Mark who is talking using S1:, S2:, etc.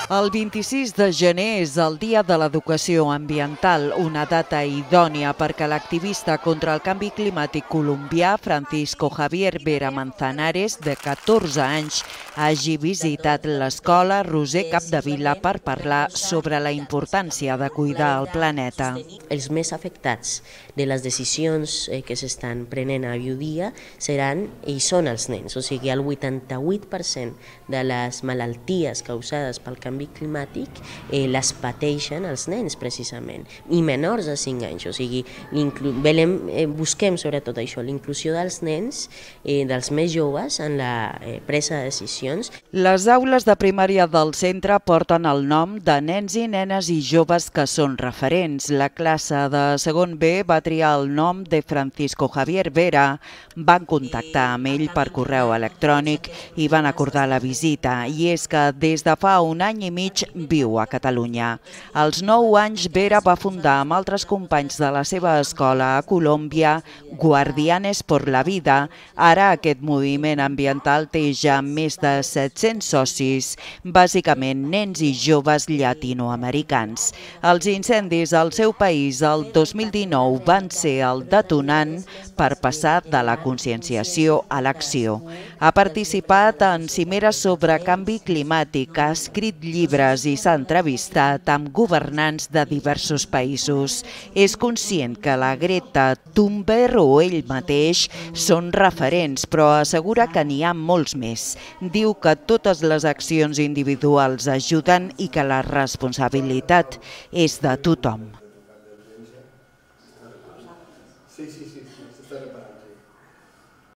S1: El 26 de gener és el Dia de l'Educació Ambiental, una data idònia perquè l'activista contra el canvi climàtic colombià Francisco Javier Vera Manzanares, de 14 anys, hagi visitat l'escola Roser Capdevila per parlar sobre la importància de cuidar el planeta.
S2: Els més afectats de les decisions que s'estan prenent avui dia seran i són els nens, o sigui, el 88% de les malalties causades pel canvi climàtic les pateixen els nens precisament, i menors de 5 anys, o sigui, busquem sobretot això, l'inclusió dels nens, dels més joves en la presa de decisions.
S1: Les aules de primària del centre porten el nom de nens i nenes i joves que són referents. La classe de segon B va triar el nom de Francisco Javier Vera, van contactar amb ell per correu electrònic i van acordar la visita, i és que des de fa un any i mig viu a Catalunya. Als 9 anys, Vera va fundar amb altres companys de la seva escola a Colòmbia Guardianes por la Vida. Ara aquest moviment ambiental té ja més de 700 socis, bàsicament nens i joves llatinoamericans. Els incendis al seu país el 2019 van ser el detonant per passar de la conscienciació a l'acció. Ha participat en cimeres sobre canvi climàtic, ha escrit llibres i s'ha entrevistat amb governants de diversos països. És conscient que la Greta Thunberg o ell mateix són referents, però assegura que n'hi ha molts més. Diu que totes les accions individuals ajuden i que la responsabilitat és de tothom.